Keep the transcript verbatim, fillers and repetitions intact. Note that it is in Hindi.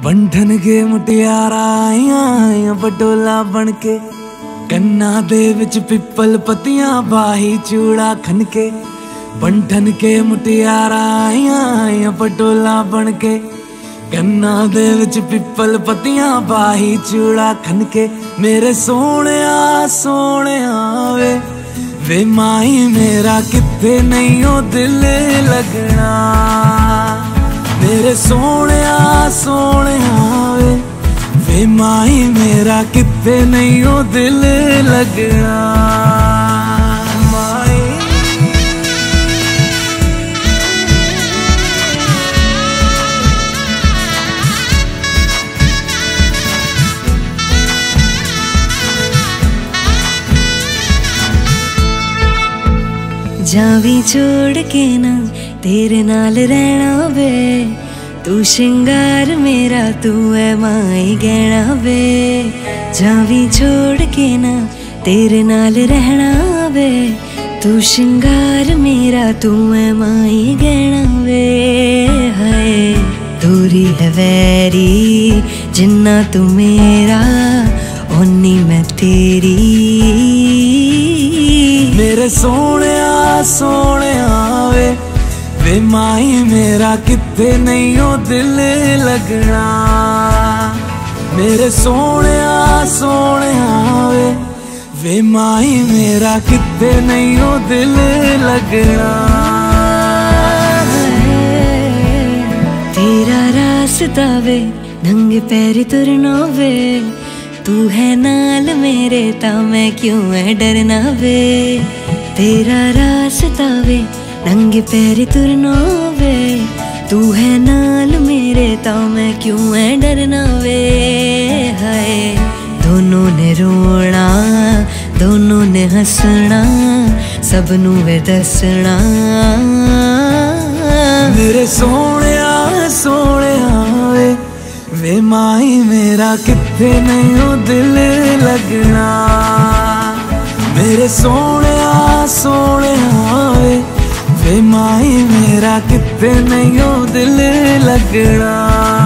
बंधन के मुटियारा आइया बटोला बनके, कन्ना दे विच पिपल पतियां बाही चूड़ा खनके। बंधन के मुटियारा आइया बटोला बनके, कन्ना दे विच पिपल पतियां बाही चूड़ा खनके। मेरे सोने सोने वे वे माई मेरा किथे नहीं ओ दिल लगना। मेरे सोने सोने वे वे माई मेरा किथे नहीं ओ दिल लगना। माई जावी छोड़ के ना तेरे नाल रहना वे, तू श्रृंगार मेरा तू है माई गहना वे। जावी छोड़ के ना तेरे नाल रहना वे, तू श्रृंगार मेरा तू है माई गहना वे। हाय दूरी है वैरी जिन्ना तू मेरा ओनी मैं तेरी। मेरे सोने सोने वे वे माई मेरा किथे नहीं ओ दिल लगना। मेरे सोने सोने वे वे माई मेरा किथे नहीं ओ दिल लगना। तेरा रास्ता वे नंगे पैर तुरना वे, तू है नाल मेरे ता मैं क्यों है डरना वे। तेरा रास्ता वे नंगे पैर तुरना वे, तू है नाल मेरे ता मैं क्यों है डरना वे। हाय दोनों ने रोना दोनों ने हंसना सबनू वे दसना। मेरे सोने सोने वे वे माई मेरा किथे नहीं ओ दिल लगना। मेरे सोने सोने वे वे माई मेरा किथे नहीं ओ दिल लगना।